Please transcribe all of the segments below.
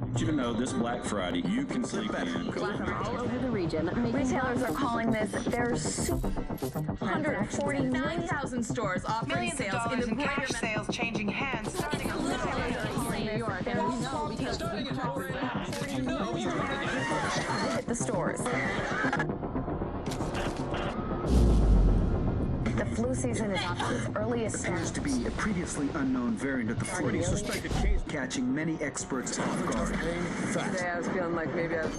You to know this Black Friday, you can sleep in. From all over the region, Retailers are calling this their super 149,000 stores offering Millions of sales in dollars the in greater cash sales changing hands starting on New York, and we know because hit the stores. The flu season is off to its earliest Appears start. to be a previously unknown variant of the flu, Suspected case. catching many experts off guard. today I was feeling like maybe I was...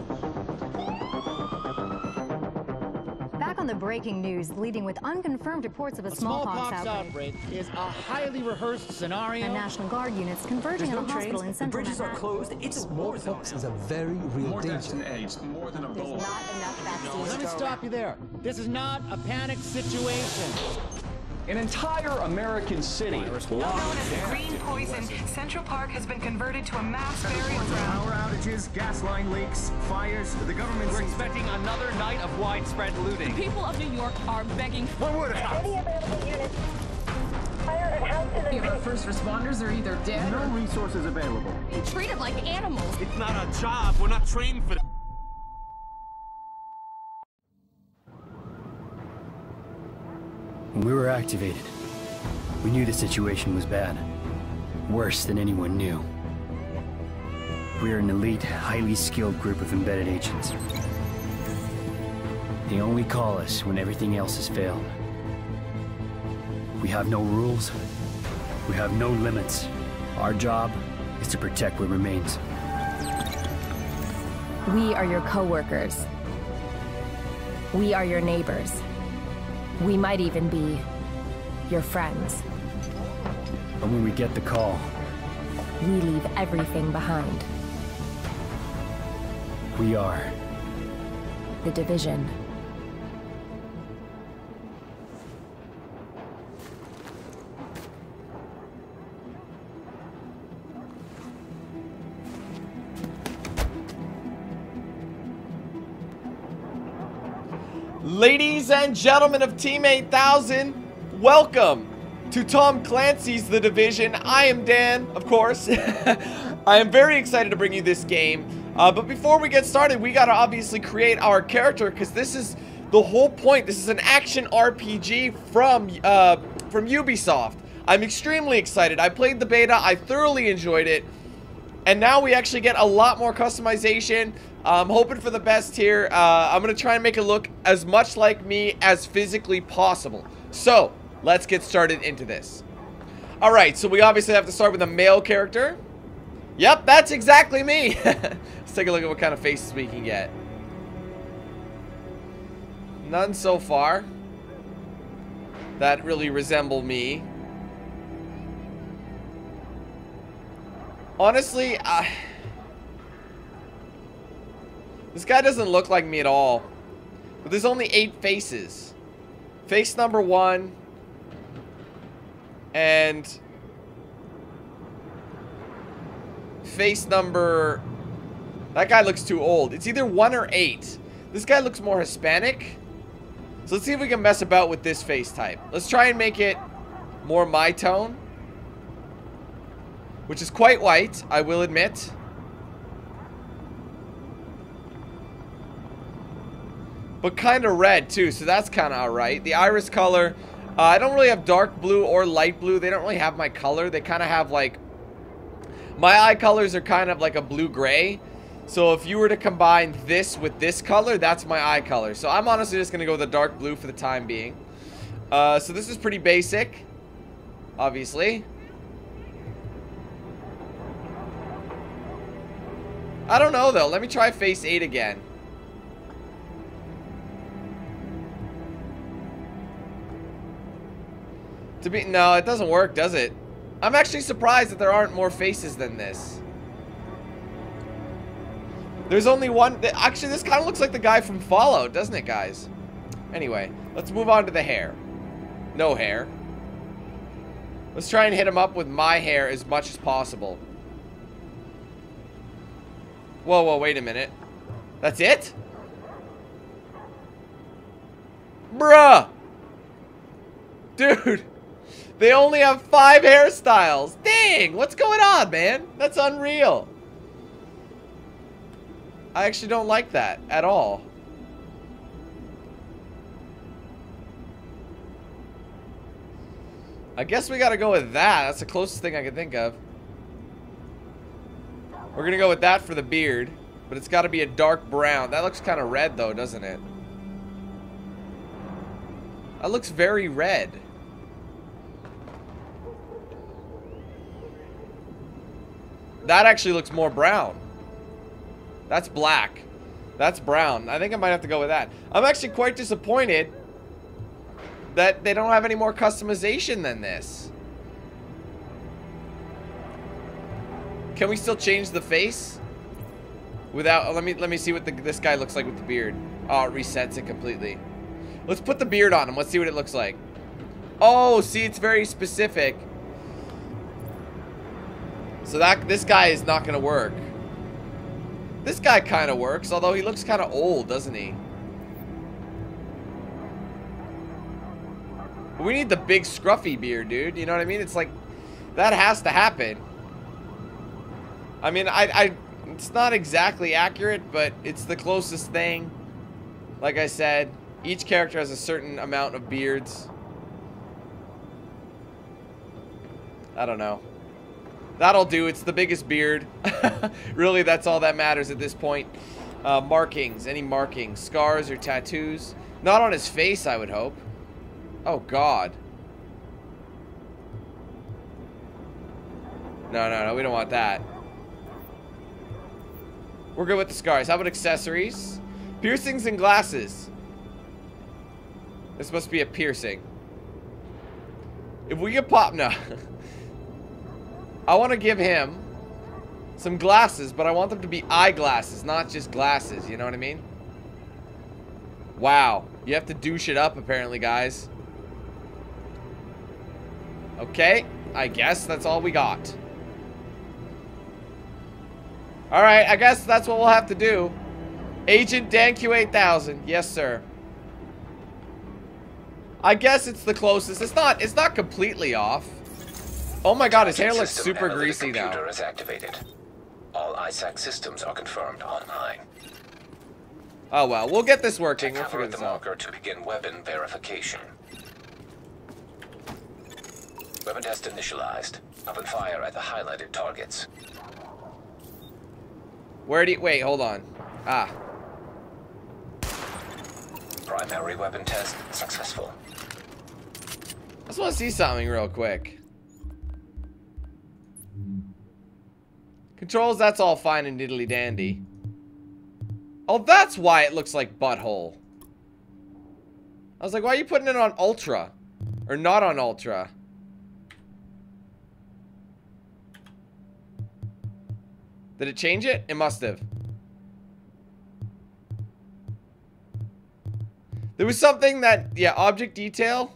Back on the breaking news, leading with unconfirmed reports of a smallpox outbreak. Is a highly rehearsed scenario. And National Guard units converging on a hospital in central Manhattan. closed. It's smallpox is a very real More deaths danger. than AIDS, more than Ebola. Let me stop you there. This is not a panic situation. An entire American city known as the green poison. Central Park has been converted to a mass burial ground. Power outages, gas line leaks, fires. The government We're seems expecting another night of widespread looting. People of New York are begging One word. our first responders are either dead No resources available. or being treated like animals. It's not our job. We're not trained for that. When we were activated, we knew the situation was bad. Worse than anyone knew. We are an elite, highly skilled group of embedded agents. They only call us when everything else has failed. We have no rules. We have no limits. Our job is to protect what remains. We are your co-workers. We are your neighbors. We might even be your friends. But when we get the call, We leave everything behind. we are The Division. Ladies and gentlemen of Team 8000, welcome to Tom Clancy's The Division. I am Dan, of course. I am very excited to bring you this game. But before we get started, we gotta obviously create our character, because this is the whole point. This is an action RPG from Ubisoft. I'm extremely excited. I played the beta. I thoroughly enjoyed it. And now we actually get a lot more customization. I'm hoping for the best here. I'm going to try and make it look as much like me as physically possible. So, let's get started into this. Alright, so we obviously have to start with a male character. Yep, that's exactly me. Let's take a look at what kind of faces we can get. None so far that really resemble me. Honestly, this guy doesn't look like me at all. But there's only 8 faces. Face number 1. And face number... That guy looks too old. It's either 1 or 8. This guy looks more Hispanic. So let's see if we can mess about with this face type. Let's try and make it more my tone. Which is quite white, I will admit. But kind of red, too, so that's kind of alright. The iris color, I don't really have dark blue or light blue. They don't really have my color. They kind of have, like... My eye colors are kind of like a blue-gray. So if you were to combine this with this color, that's my eye color. So I'm honestly just going to go with the dark blue for the time being. So this is pretty basic. Obviously. I don't know, though. Let me try face 8 again. No, it doesn't work, does it? I'm actually surprised that there aren't more faces than this. There's only one. Actually, this kind of looks like the guy from Fallout, doesn't it, guys? Anyway, let's move on to the hair. No hair. Let's try and hit him up with my hair as much as possible. Whoa, whoa, wait a minute. That's it? Bruh! Dude! They only have 5 hairstyles! Dang! What's going on, man? That's unreal. I actually don't like that at all. I guess we gotta go with that. That's the closest thing I can think of. We're gonna go with that for the beard, but it's gotta be a dark brown. That looks kind of red though, doesn't it? That looks very red. That actually looks more brown. That's black. That's brown. I think I might have to go with that. I'm actually quite disappointed that they don't have any more customization than this. Can we still change the face? Without, let me see what this guy looks like with the beard. Oh, it resets it completely. Let's put the beard on him. Let's see what it looks like. Oh, see, it's very specific. So this guy is not gonna work. This guy kind of works, although he looks kind of old, doesn't he? We need the big scruffy beard, dude. You know what I mean? It's like, that has to happen. I mean, it's not exactly accurate, but it's the closest thing. Like I said, each character has a certain amount of beards. I don't know. That'll do. It's the biggest beard. Really, that's all that matters at this point. Markings. Any markings? Scars or tattoos? Not on his face, I would hope. Oh, God. No, we don't want that. We're good with the scars. How about accessories? Piercings and glasses. This must be a piercing. If we get pop... No. I want to give him some glasses, but I want them to be eyeglasses, not just glasses. You know what I mean? Wow. You have to douche it up, apparently, guys. Okay, I guess that's all we got. Alright, I guess that's what we'll have to do. Agent DanQ8000. Yes, sir. I guess it's the closest. It's not completely off. Oh my God, his hair looks super greasy now. Computer is activated. All ISAC systems are confirmed online. Oh well, we'll get this working. We'll figure the this out. marker to begin weapon verification. Weapon test initialized. Open fire at the highlighted targets. Where do you... Wait, hold on. Ah. Primary weapon test successful. I just want to see something real quick. Controls, that's all fine and diddly dandy. Oh, that's why it looks like butthole. I was like, why are you putting it on ultra? Or not on ultra? Did it change it? It must have. There was something that, yeah, object detail.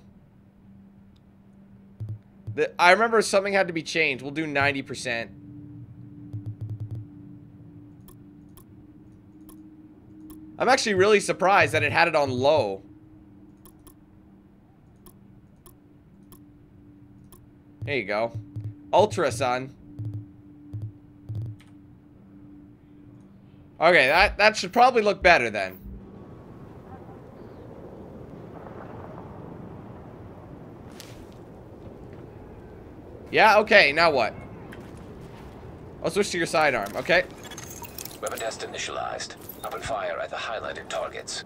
That I remember something had to be changed. We'll do 90%. I'm actually really surprised that it had it on low. There you go. Ultra, son. Okay, that should probably look better then. Yeah, okay, now what? I'll switch to your sidearm, okay? Weapon test initialized. Open fire at the highlighted targets.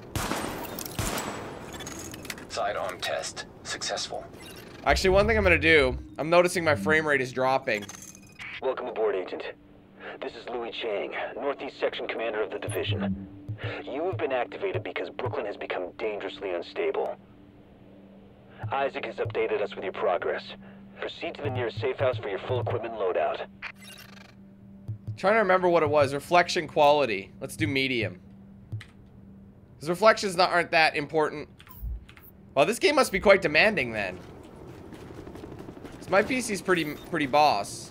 Sidearm test successful. Actually, one thing I'm gonna do, I'm noticing my frame rate is dropping. Welcome aboard, Agent. This is Louis Chang, Northeast Section Commander of the Division. You have been activated because Brooklyn has become dangerously unstable. Isaac has updated us with your progress. Proceed to the nearest safe house for your full equipment loadout. Trying to remember what it was. Reflection quality. Let's do medium. Because reflections aren't that important. Well, this game must be quite demanding then. So my PC's pretty boss.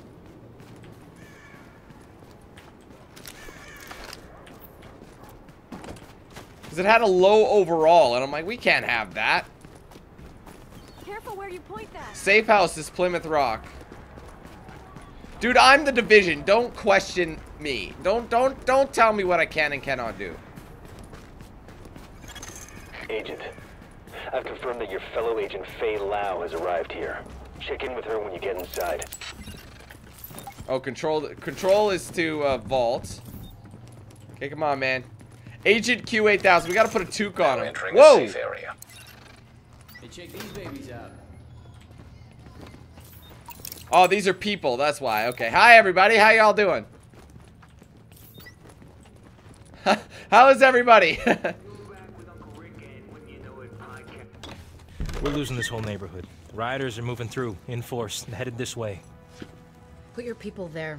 Because it had a low overall, and I'm like, we can't have that. Careful where you point that. Safe house is Plymouth Rock. Dude, I'm the Division. Don't question me. Don't tell me what I can and cannot do. Agent, I've confirmed that your fellow agent Faye Lau has arrived here. Check in with her when you get inside. Oh, control is to vault. Okay, come on, man. Agent Q8000. We gotta put a toque on him. Whoa! Safe area. Hey, check these babies out. Oh, these are people. That's why. Okay. Hi, everybody. How y'all doing? How is everybody? We're losing this whole neighborhood. The rioters are moving through, in force, headed this way. Put your people there.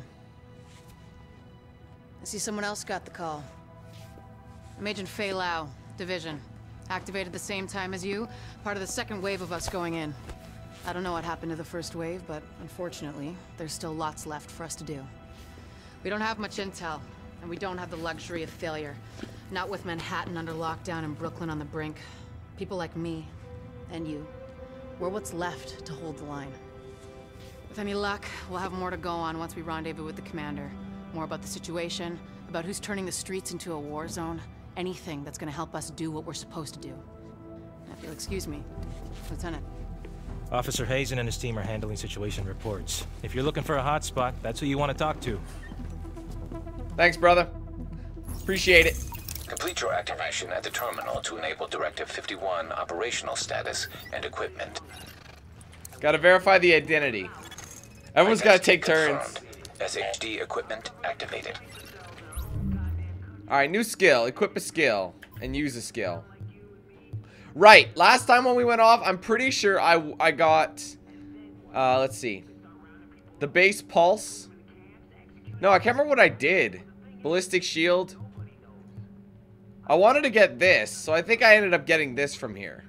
I see someone else got the call. I'm Agent Faye Lau, Division. Activated the same time as you, part of the second wave of us going in. I don't know what happened to the first wave, but unfortunately, there's still lots left for us to do. We don't have much intel, and we don't have the luxury of failure. Not with Manhattan under lockdown and Brooklyn on the brink. People like me, and you, we're what's left to hold the line. With any luck, we'll have more to go on once we rendezvous with the commander. More about the situation, about who's turning the streets into a war zone. Anything that's gonna help us do what we're supposed to do. Now, if you'll excuse me, Lieutenant. Officer Hazen and his team are handling situation reports. If you're looking for a hotspot, that's who you want to talk to. Thanks, brother. Appreciate it. Complete your activation at the terminal to enable Directive 51 operational status and equipment. Gotta verify the identity. Everyone's gotta take turns. SHD equipment activated. Alright, new skill. Equip a skill and use a skill. Right, last time when we went off, I'm pretty sure I got, let's see. The base pulse. No, I can't remember what I did. Ballistic shield. I wanted to get this, so I think I ended up getting this from here.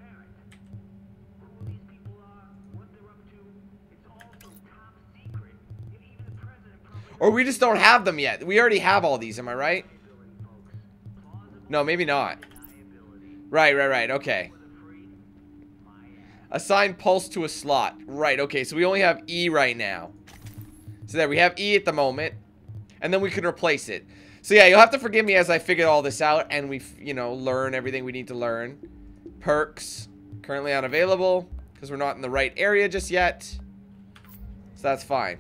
Or we just don't have them yet. We already have all these, am I right? No, maybe not. Right, okay. Assign pulse to a slot. Right, okay, so we only have E right now. So there, we have E at the moment. And then we can replace it. So yeah, you'll have to forgive me as I figure all this out and we, you know, learn everything we need to learn. Perks, currently unavailable, because we're not in the right area just yet. So that's fine.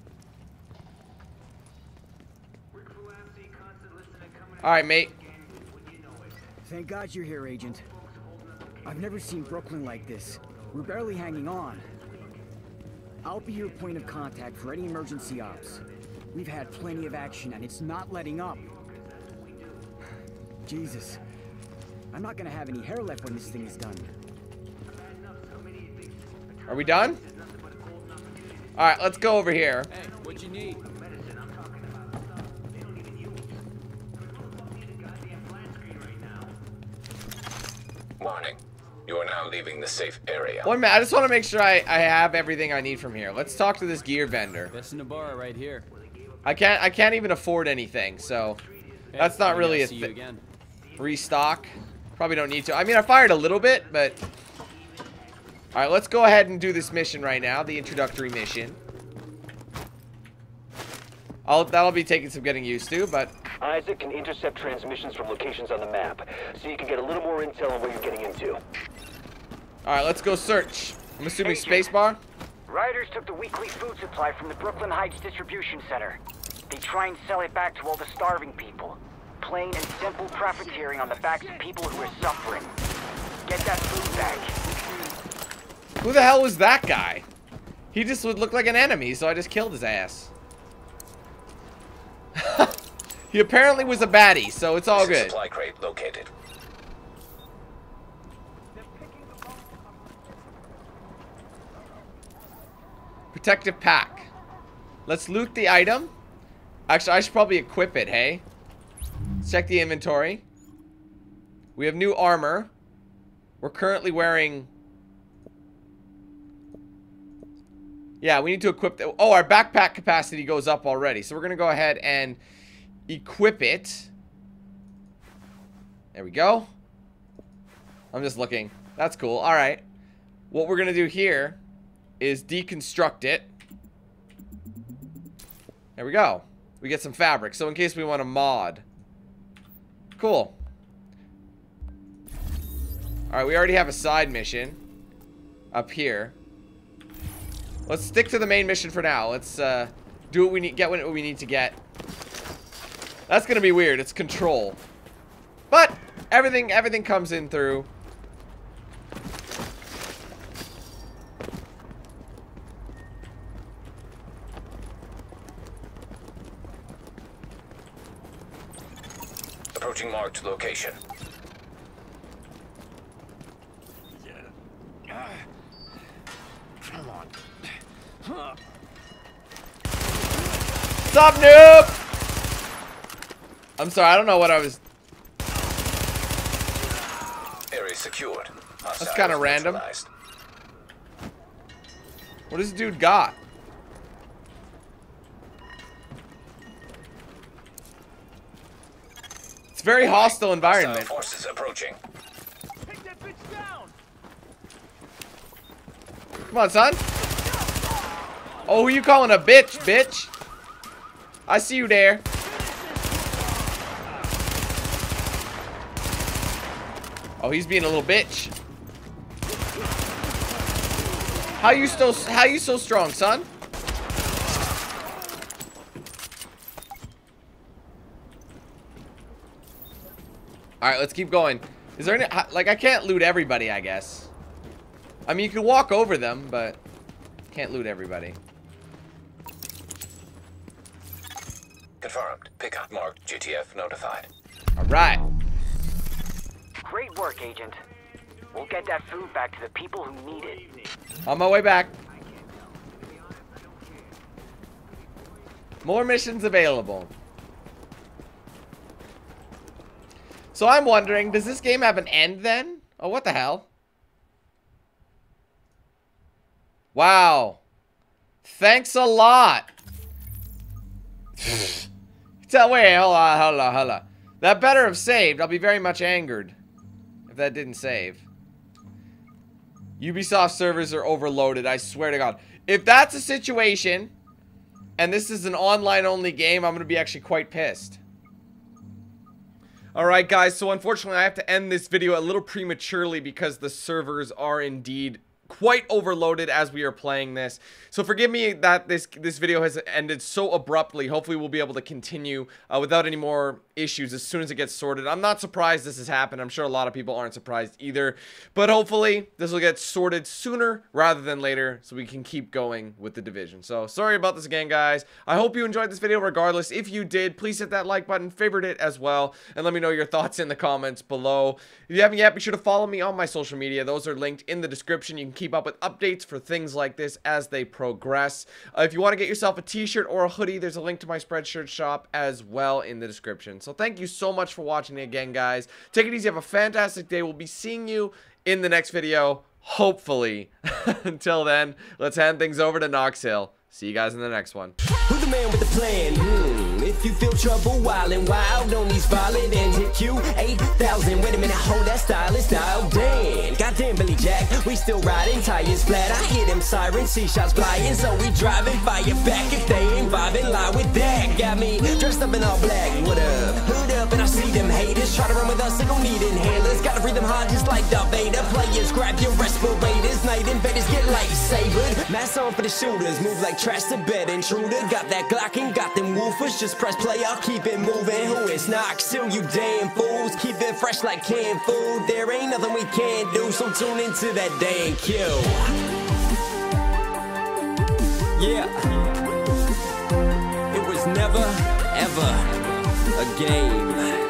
Alright, mate. Thank God you're here, Agent. I've never seen Brooklyn like this. We're barely hanging on. I'll be your point of contact for any emergency ops. We've had plenty of action and it's not letting up. Jesus. I'm not gonna have any hair left when this thing is done. Are we done? Alright, let's go over here. Hey, what you need? Warning. You are now leaving the safe area. One minute, I just want to make sure I have everything I need from here. Let's talk to this gear vendor. Best in the bar right here. I can't even afford anything, so that's not really a thing. Restock. Probably don't need to. I mean, I fired a little bit, but alright, let's go ahead and do this mission right now, the introductory mission. That'll be taking some getting used to, but Isaac can intercept transmissions from locations on the map, so you can get a little more intel on what you're getting into. Alright, let's go search. I'm assuming spacebar? Rioters took the weekly food supply from the Brooklyn Heights distribution center. They try and sell it back to all the starving people. Plain and simple profiteering on the backs of people who are suffering. Get that food back. Who the hell was that guy? He just would look like an enemy, so I just killed his ass. He apparently was a baddie, so it's all good. Supply crate located. Protective pack. Let's loot the item. Actually, I should probably equip it, hey? Let's check the inventory. We have new armor. We're currently wearing... Yeah, we need to equip... Oh, our backpack capacity goes up already. So we're going to go ahead and equip it. There we go. I'm just looking. That's cool. All right. What we're going to do here is deconstruct it. There we go. We get some fabric, so in case we want to mod. Cool. Alright, we already have a side mission up here. Let's stick to the main mission for now. Let's do what we need, get what we need to get. That's gonna be weird. It's control. But everything comes in through. Approaching marked location. Come on. What's up, noob? I'm sorry, I don't know what I was... Area secured. That's kind of random. What does this dude got? It's a very hostile environment. Forces approaching. Take that bitch down. Come on, son. Oh, who you calling a bitch, bitch? I see you there. Oh, he's being a little bitch. How you so strong, son? All right, let's keep going. Is there any, like, I can't loot everybody, I guess. I mean, you can walk over them, but can't loot everybody. Confirmed. Pickup marked. GTF notified. All right. Great work, Agent. We'll get that food back to the people who need it. On my way back. More missions available. So I'm wondering, does this game have an end then? Oh, what the hell? Wow. Thanks a lot. Wait, hold on. That better have saved. I'll be very much angered if that didn't save. Ubisoft servers are overloaded, I swear to God. If that's a situation, and this is an online-only game, I'm going to be actually quite pissed. Alright guys, so unfortunately I have to end this video a little prematurely because the servers are indeed quite overloaded as we are playing this. So forgive me that this video has ended so abruptly. Hopefully we'll be able to continue without any more issues as soon as it gets sorted. I'm not surprised this has happened. I'm sure a lot of people aren't surprised either. But hopefully this will get sorted sooner rather than later so we can keep going with the Division. So sorry about this again, guys. I hope you enjoyed this video regardless. If you did, please hit that like button, favorite it as well, and let me know your thoughts in the comments below. If you haven't yet, be sure to follow me on my social media. Those are linked in the description. You can keep up with updates for things like this as they progress. If you want to get yourself a t-shirt or a hoodie, there's a link to my Spreadshirt shop as well in the description. So thank you so much for watching again, guys. Take it easy. Have a fantastic day. We'll be seeing you in the next video, hopefully. Until then, let's hand things over to Knox Hill. See you guys in the next one. Who's the man with the plan? If you feel trouble wildin' wild on these violent ends, hit you 8,000. Wait a minute, hold that stylist style. Damn, goddamn Billy Jack, we still riding tires flat. I hear them sirens, see shots flying, so we driving fire back. If they ain't vibing, lie with that. Got me dressed up in all black. What up? Hood up, and I see them haters try to run with us. They gon' need inhalers. Gotta breathe them hard just like Darth Vader. Players, grab your respirators. Night invaders get lightsabered. Mask on for the shooters, move like trash to bed intruder. Got that Glock and got them woofers. Just press play, I'll keep it moving. Who is Knox Hill, you damn fools? Keep it fresh like canned food. There ain't nothing we can't do, so tune into that damn kill. Yeah. It was never, ever a game.